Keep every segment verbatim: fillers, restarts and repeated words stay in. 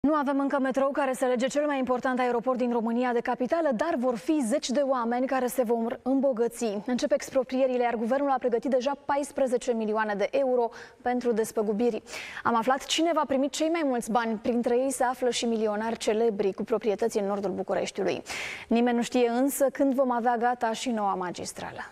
Nu avem încă metrou care să lege cel mai important aeroport din România de capitală, dar vor fi zeci de oameni care se vor îmbogăți. Încep exproprierile, iar guvernul a pregătit deja paisprezece milioane de euro pentru despăgubiri. Am aflat cine va primi cei mai mulți bani. Printre ei se află și milionari celebri cu proprietăți în nordul Bucureștiului. Nimeni nu știe însă când vom avea gata și noua magistrală.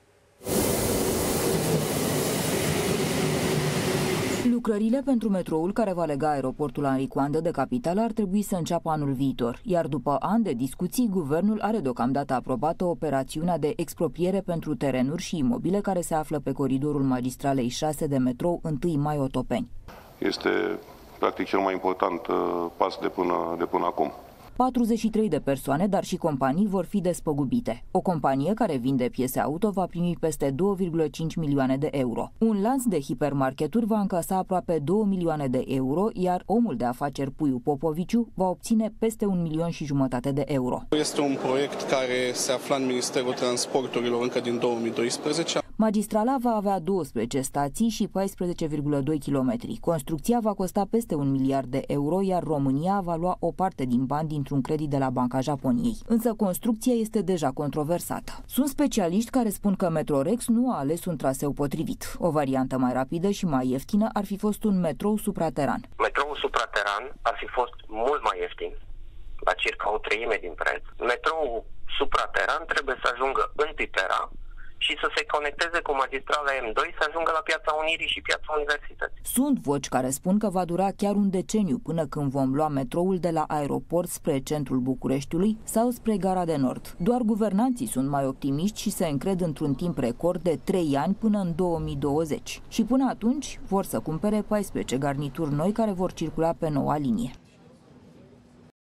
Lucrările pentru metroul care va lega aeroportul Henri Coandă de capitală ar trebui să înceapă anul viitor, iar după ani de discuții, guvernul are deocamdată aprobată operațiunea de expropriere pentru terenuri și imobile care se află pe coridorul magistralei șase de metrou întâi mai Otopeni. Este practic cel mai important pas de până, de până acum. patruzeci și trei de persoane, dar și companii vor fi despăgubite. O companie care vinde piese auto va primi peste două virgulă cinci milioane de euro. Un lanț de hipermarketuri va încasa aproape două milioane de euro, iar omul de afaceri Puiu Popoviciu va obține peste un milion și jumătate de euro. Este un proiect care se afla în Ministerul Transporturilor încă din două mii doisprezece. Magistrala va avea douăsprezece stații și paisprezece virgulă doi kilometri. Construcția va costa peste un miliard de euro, iar România va lua o parte din bani dintr-un credit de la Banca Japoniei. Însă construcția este deja controversată. Sunt specialiști care spun că Metrorex nu a ales un traseu potrivit. O variantă mai rapidă și mai ieftină ar fi fost un metrou suprateran. Metroul suprateran ar fi fost mult mai ieftin, la circa o treime din preț. Metroul suprateran trebuie să ajungă în Pitera și să se conecteze cu magistrala M doi să ajungă la Piața Unirii și Piața Universității. Sunt voci care spun că va dura chiar un deceniu până când vom lua metroul de la aeroport spre centrul Bucureștiului sau spre Gara de Nord. Doar guvernanții sunt mai optimiști și se încred într-un timp record de trei ani până în două mii douăzeci. Și până atunci vor să cumpere paisprezece garnituri noi care vor circula pe noua linie.